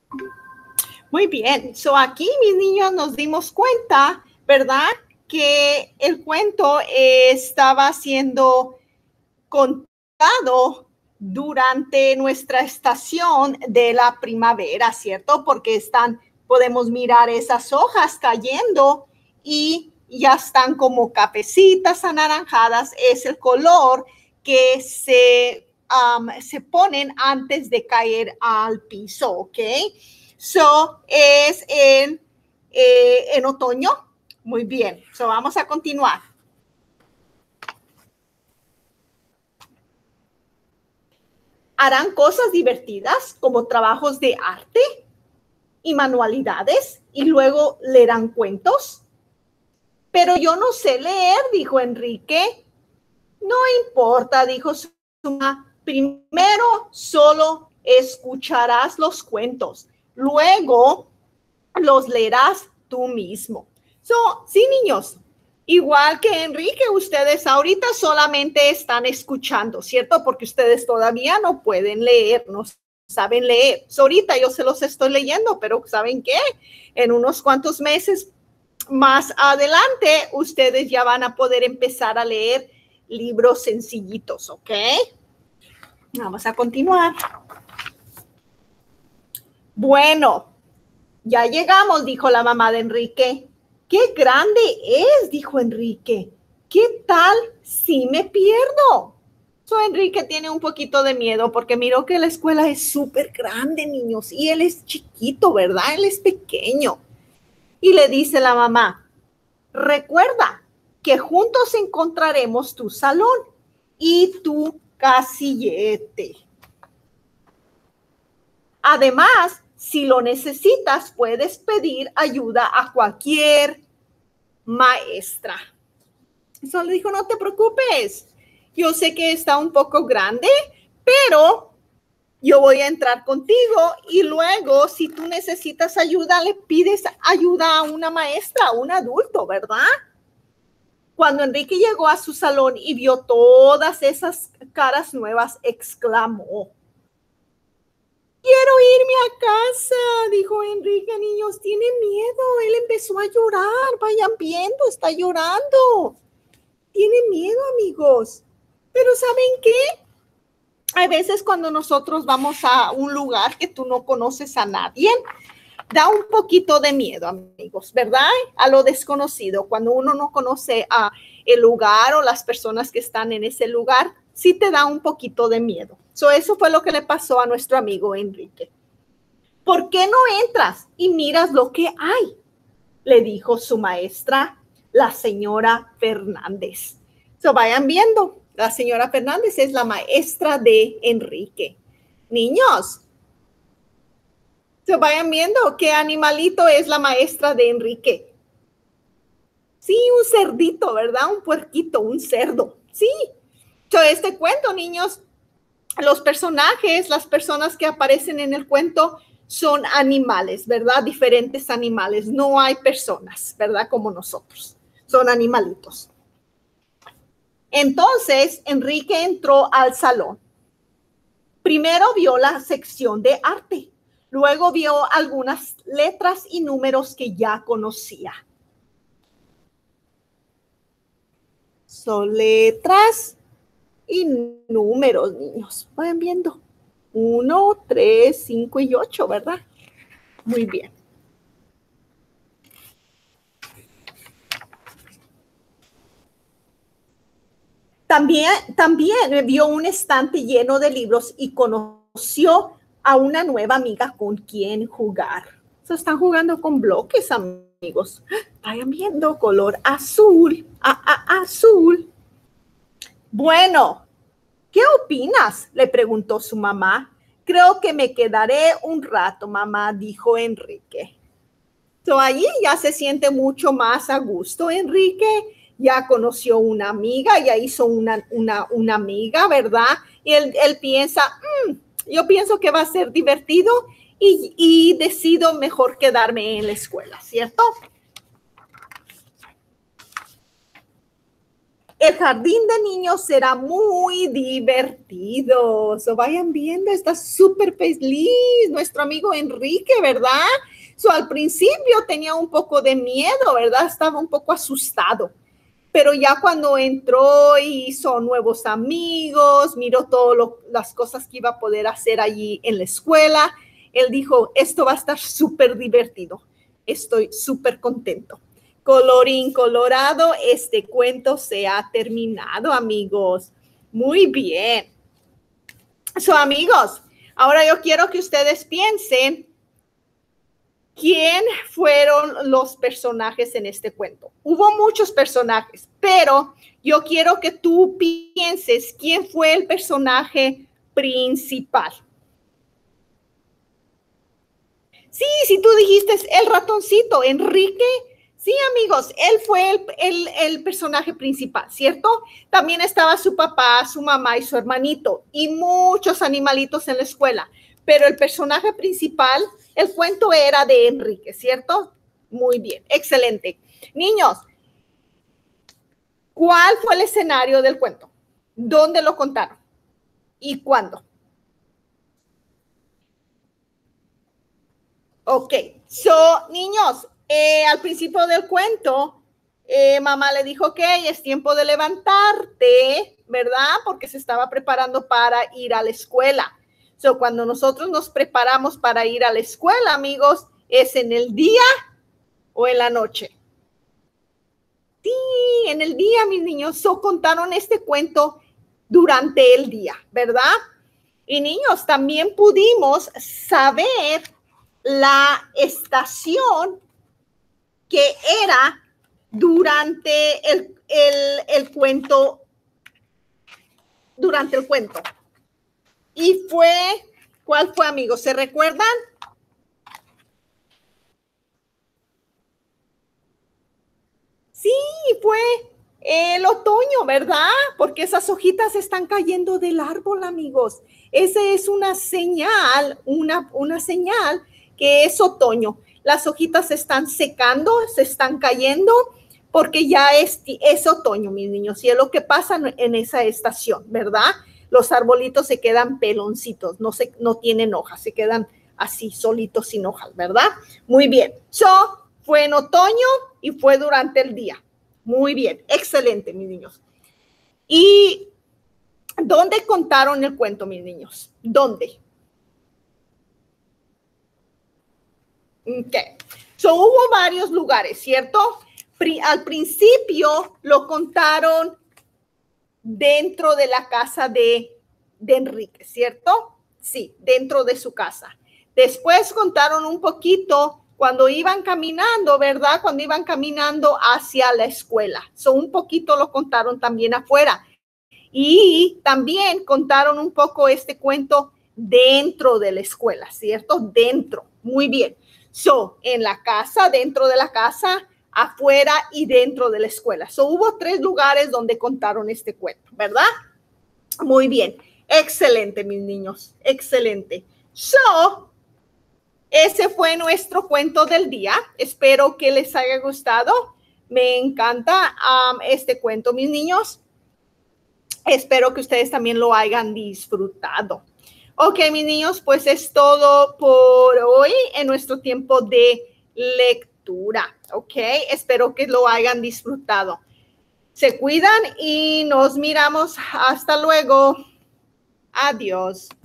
Muy bien. So aquí, mis niños, nos dimos cuenta, ¿verdad? Que el cuento estaba siendo contado durante nuestra estación de la primavera, ¿cierto? Porque podemos mirar esas hojas cayendo y ya están como cafecitas anaranjadas. Es el color que se ponen antes de caer al piso, ¿ok? So, es en otoño. Muy bien. So, vamos a continuar. Harán cosas divertidas como trabajos de arte y manualidades y luego leerán cuentos. Pero yo no sé leer, dijo Enrique. No importa, dijo su mamá. Primero solo escucharás los cuentos, luego los leerás tú mismo. Sí, niños, igual que Enrique, ustedes ahorita solamente están escuchando, ¿cierto? Porque ustedes todavía no pueden leer, no saben leer. Ahorita yo se los estoy leyendo, pero ¿saben qué? En unos cuantos meses más adelante, ustedes ya van a poder empezar a leer libros sencillitos, ¿ok? Vamos a continuar. Bueno, ya llegamos, dijo la mamá de Enrique. ¡Qué grande es!, dijo Enrique. ¿Qué tal si me pierdo? Enrique tiene un poquito de miedo porque miró que la escuela es súper grande, niños, y él es chiquito, ¿verdad? Él es pequeño. Y le dice la mamá, recuerda que juntos encontraremos tu salón y tu casillete. Además, si lo necesitas, puedes pedir ayuda a cualquier maestra. Eso le dijo, no te preocupes. Yo sé que está un poco grande, pero yo voy a entrar contigo y luego, si tú necesitas ayuda, le pides ayuda a una maestra, a un adulto, ¿verdad? Cuando Enrique llegó a su salón y vio todas esas caras nuevas, exclamó, quiero irme a casa, dijo Enrique. Niños, tiene miedo. Él empezó a llorar. Vayan viendo, está llorando. Tiene miedo, amigos. Pero ¿saben qué? Hay veces cuando nosotros vamos a un lugar que tú no conoces a nadie, da un poquito de miedo, amigos, ¿verdad? A lo desconocido. Cuando uno no conoce a el lugar o las personas que están en ese lugar, sí te da un poquito de miedo. Eso fue lo que le pasó a nuestro amigo Enrique. ¿Por qué no entras y miras lo que hay?, le dijo su maestra, la señora Fernández. Vayan viendo, la señora Fernández es la maestra de Enrique. Niños, vayan viendo qué animalito es la maestra de Enrique. Sí, un cerdito, ¿verdad? Un puerquito, un cerdo. Sí. Este cuento, niños, los personajes, las personas que aparecen en el cuento son animales, ¿verdad? Diferentes animales. No hay personas, ¿verdad? Como nosotros. Son animalitos. Entonces, Enrique entró al salón. Primero vio la sección de arte. Luego vio algunas letras y números que ya conocía. Son letras y números, niños. Vayan viendo. 1, 3, 5 y 8, ¿verdad? Muy bien. También vio un estante lleno de libros y conoció a una nueva amiga con quien jugar. Están jugando con bloques, amigos. Vayan viendo, color azul, azul. Bueno, ¿qué opinas?, le preguntó su mamá. Creo que me quedaré un rato, mamá, dijo Enrique. Allí ya se siente mucho más a gusto, Enrique. Ya conoció una amiga, ya hizo una amiga, ¿verdad? Y él piensa, yo pienso que va a ser divertido y decido mejor quedarme en la escuela, ¿cierto? El jardín de niños será muy divertido. So, vayan viendo, está súper feliz nuestro amigo Enrique, ¿verdad? So, al principio tenía un poco de miedo, ¿verdad? Estaba un poco asustado. Pero ya cuando entró y hizo nuevos amigos, miró todas las cosas que iba a poder hacer allí en la escuela, él dijo, esto va a estar súper divertido. Estoy súper contento. Colorín colorado, este cuento se ha terminado, amigos. Muy bien. So, amigos, ahora yo quiero que ustedes piensen quién fueron los personajes en este cuento. Hubo muchos personajes, pero yo quiero que tú pienses quién fue el personaje principal. Sí, si tú dijiste el ratoncito, Enrique. Sí, amigos, él fue el personaje principal, ¿cierto? También estaba su papá, su mamá y su hermanito y muchos animalitos en la escuela. Pero el personaje principal, el cuento era de Enrique, ¿cierto? Muy bien, excelente. Niños, ¿cuál fue el escenario del cuento? ¿Dónde lo contaron? ¿Y cuándo? Ok, niños, al principio del cuento, mamá le dijo, ok, es tiempo de levantarte, ¿verdad? Porque se estaba preparando para ir a la escuela. Cuando nosotros nos preparamos para ir a la escuela, amigos, ¿es en el día o en la noche? Sí, en el día, mis niños. Contaron este cuento durante el día, ¿verdad? Y niños, también pudimos saber la estación que era durante el cuento, Y ¿cuál fue, amigos? ¿Se recuerdan? Sí, fue el otoño, ¿verdad? Porque esas hojitas están cayendo del árbol, amigos. Esa es una señal, una señal que es otoño. Las hojitas se están secando, se están cayendo, porque ya es otoño, mis niños. Y es lo que pasa en esa estación, ¿verdad? Los arbolitos se quedan peloncitos, no tienen hojas, se quedan así, solitos, sin hojas, ¿verdad? Muy bien. Fue en otoño y fue durante el día. Muy bien, excelente, mis niños. ¿Y dónde contaron el cuento, mis niños? ¿Dónde? Okay. Hubo varios lugares, ¿cierto? Al principio lo contaron dentro de la casa de Enrique, ¿cierto? Sí, dentro de su casa. Después contaron un poquito cuando iban caminando, ¿verdad? Cuando iban caminando hacia la escuela. Un poquito lo contaron también afuera. Y también contaron un poco este cuento dentro de la escuela, ¿cierto? Dentro. Muy bien. En la casa, dentro de la casa, afuera y dentro de la escuela. Hubo 3 lugares donde contaron este cuento, ¿verdad? Muy bien. Excelente, mis niños. Excelente. Ese fue nuestro cuento del día. Espero que les haya gustado. Me encanta este cuento, mis niños. Espero que ustedes también lo hayan disfrutado. Ok, mis niños, pues es todo por hoy en nuestro tiempo de lectura. Ok, espero que lo hayan disfrutado. Se cuidan y nos miramos. Hasta luego. Adiós.